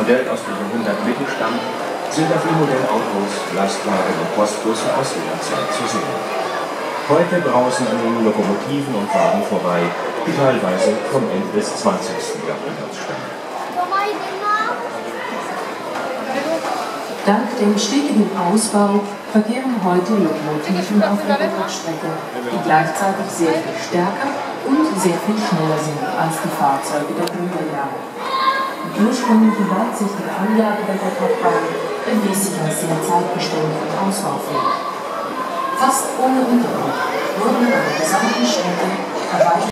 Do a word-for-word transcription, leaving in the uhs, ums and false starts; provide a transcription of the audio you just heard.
Modell aus dem Jahrhundert Mitte stammt, sind auf ihm Modellautos, Lastwagen und Postbusse aus jener Zeit zu sehen. Heute brausen an ihnen Lokomotiven und Wagen vorbei, die teilweise vom Ende des zwanzigsten Jahrhunderts stammen. Dank dem stetigen Ausbau verkehren heute Lokomotiven auf der Rückstrecke, die gleichzeitig sehr viel stärker und sehr viel schneller sind als die Fahrzeuge der Gründerjahre. Die ursprüngliche weitsichtige Anlage der Gotthardbahn erwies sich als sehr zeitbeständig und ausbaufähig. Fast ohne Unterbruch wurden an der gesamten Strecke erweiterte